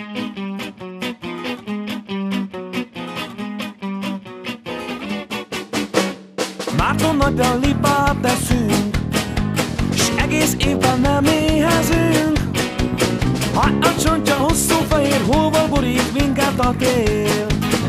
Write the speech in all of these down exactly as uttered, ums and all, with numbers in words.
Márton nagyra libát teszünk, s egész évben nem éhezünk. Ha a csontja hosszú fehér hóval borít minket a tél.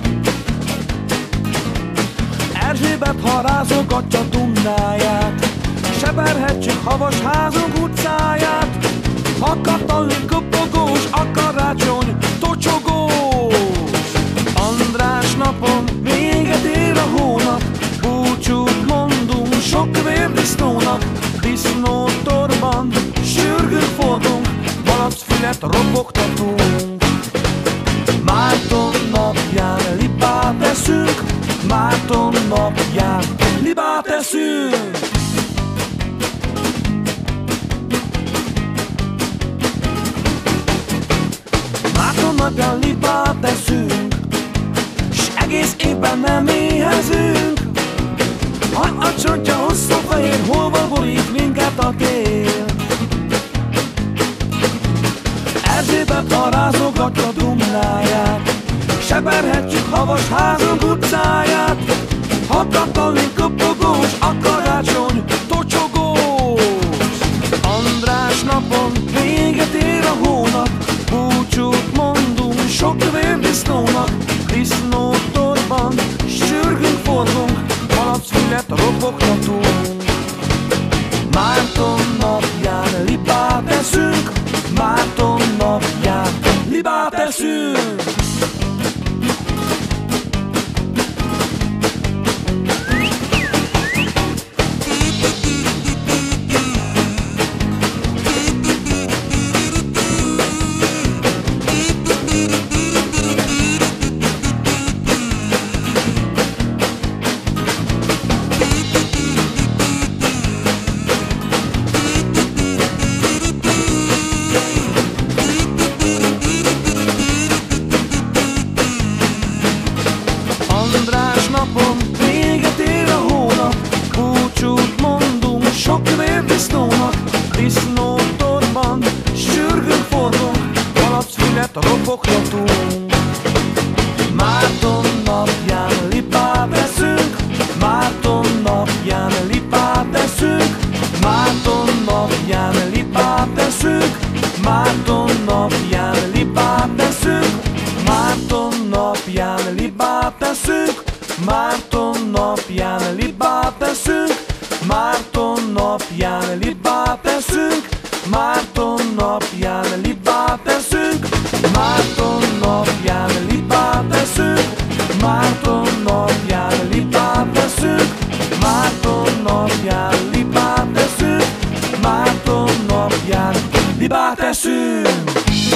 Erzsébet, ha rázogatja Dundáját, Seberhegység havas házunk utcáját. Ha Katalin kopogós, a karácsony tocsogós. András napon véget ér a hónap, búcsút mondunk sok vérdisznónak. Disznótorban sürgőn fordunk, Malacfület ropogtatunk. Márton napján libát eszünk, Márton napján libát eszünk. Márton napján libát eszünk, s egész évben nem éhezünk. Ha a csontja hosszú fehér hóval borít minket a tél. Erzsébet, ha rázogatja Dundáját, Seberhegység havas házunk utcáját. Ha Katalin kopogós, a karácsony tocsogós. András napon véget ér a hónap, búcsút mondunk sok vérdisznónak. Disznótorban sürgünk forgunk, Malacfület ropogtatunk. Márton napján libát eszünk, Márton napján libát eszünk. András napon véget ér a hónap, búcsút mondunk sok vérdisznónak. Disznótorban sürgőn forgunk, Malacfület ropogtatunk. Márton napján libát eszünk, Márton napján libát eszünk. Márton napján libát eszünk, Márton napján libát eszünk. Márton napján libát eszünk, Márton napján libát eszünk. Márton napján libát eszünk, Márton napján libát eszünk. Márton napján libát eszünk, Márton napján libát eszünk. Márton napján libát eszünk, Márton napján libát eszünk.